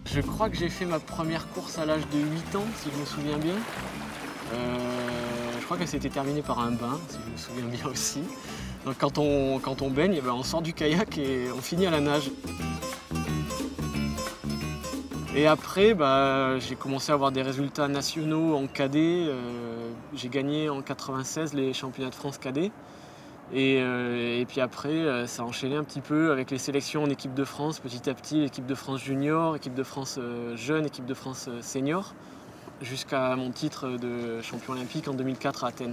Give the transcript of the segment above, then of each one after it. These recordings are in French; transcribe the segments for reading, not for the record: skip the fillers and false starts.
Je crois que j'ai fait ma première course à l'âge de 8 ans, si je me souviens bien. Je crois qu'elle s'était terminée par un bain, si je me souviens bien aussi. Donc quand on baigne, eh ben, on sort du kayak et on finit à la nage. Et après, j'ai commencé à avoir des résultats nationaux en cadet. J'ai gagné en 96 les championnats de France cadet. Et puis après, ça a enchaîné un petit peu avec les sélections en équipe de France, petit à petit, équipe de France junior, équipe de France jeune, équipe de France senior, jusqu'à mon titre de champion olympique en 2004 à Athènes.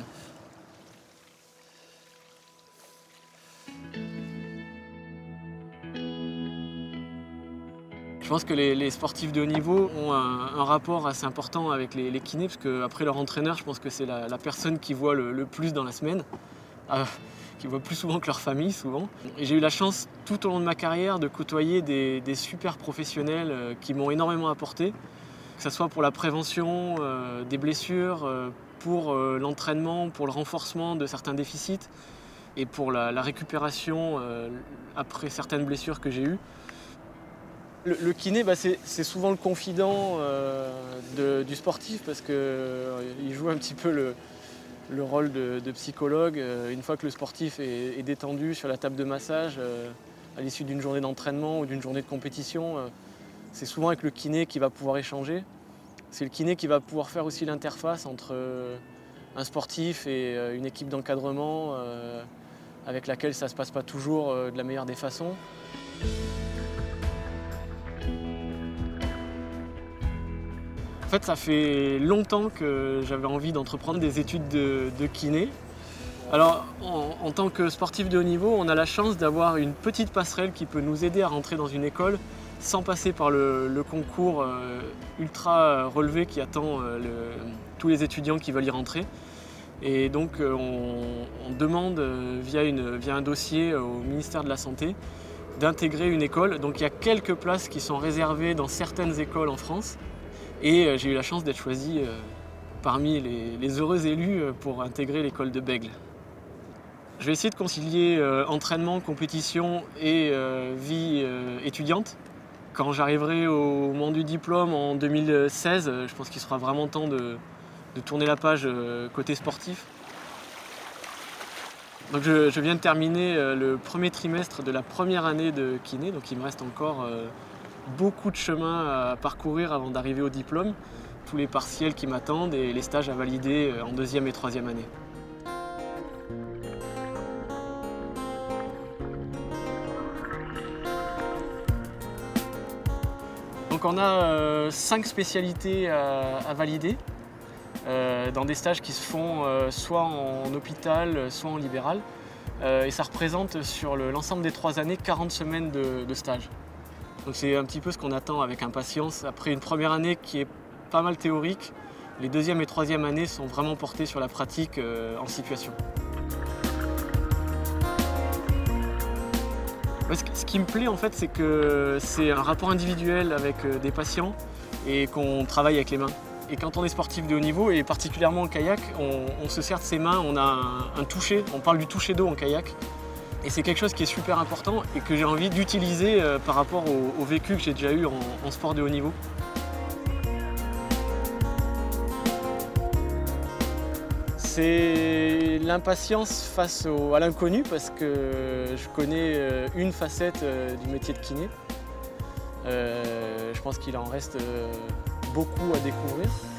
Je pense que les sportifs de haut niveau ont un rapport assez important avec les kinés, parce qu'après leur entraîneur, je pense que c'est la personne qui voit le plus dans la semaine. Qui voient plus souvent que leur famille, souvent. Et j'ai eu la chance, tout au long de ma carrière, de côtoyer des super professionnels qui m'ont énormément apporté, que ce soit pour la prévention des blessures, pour l'entraînement, pour le renforcement de certains déficits et pour la récupération après certaines blessures que j'ai eues. Le kiné, c'est souvent le confident du sportif parce qu'il joue un petit peu le rôle de psychologue. Une fois que le sportif est détendu sur la table de massage, à l'issue d'une journée d'entraînement ou d'une journée de compétition, c'est souvent avec le kiné qui va pouvoir échanger. C'est le kiné qui va pouvoir faire aussi l'interface entre un sportif et une équipe d'encadrement avec laquelle ça ne se passe pas toujours de la meilleure des façons. En fait, ça fait longtemps que j'avais envie d'entreprendre des études de kiné. Alors, en tant que sportif de haut niveau, on a la chance d'avoir une petite passerelle qui peut nous aider à rentrer dans une école sans passer par le concours ultra relevé qui attend tous les étudiants qui veulent y rentrer. Et donc, on demande via un dossier au ministère de la Santé d'intégrer une école. Donc, il y a quelques places qui sont réservées dans certaines écoles en France. Et j'ai eu la chance d'être choisi parmi les heureux élus pour intégrer l'école de Bègles. Je vais essayer de concilier entraînement, compétition et vie étudiante. Quand j'arriverai au moment du diplôme en 2016, je pense qu'il sera vraiment temps de tourner la page côté sportif. Donc je viens de terminer le premier trimestre de la première année de kiné, donc il me reste encore beaucoup de chemin à parcourir avant d'arriver au diplôme, tous les partiels qui m'attendent et les stages à valider en deuxième et troisième année. Donc on a 5 spécialités à valider dans des stages qui se font soit en hôpital, soit en libéral. Et ça représente sur l'ensemble des 3 années 40 semaines de stage. Donc c'est un petit peu ce qu'on attend avec impatience. Après une première année qui est pas mal théorique, les deuxième et troisième années sont vraiment portées sur la pratique en situation. Ce qui me plaît en fait, c'est que c'est un rapport individuel avec des patients et qu'on travaille avec les mains. Et quand on est sportif de haut niveau, et particulièrement en kayak, on se sert de ses mains, on a un toucher, on parle du toucher d'eau en kayak. Et c'est quelque chose qui est super important et que j'ai envie d'utiliser par rapport au vécu que j'ai déjà eu en sport de haut niveau. C'est l'impatience face à l'inconnu parce que je connais une facette du métier de kiné. Je pense qu'il en reste beaucoup à découvrir.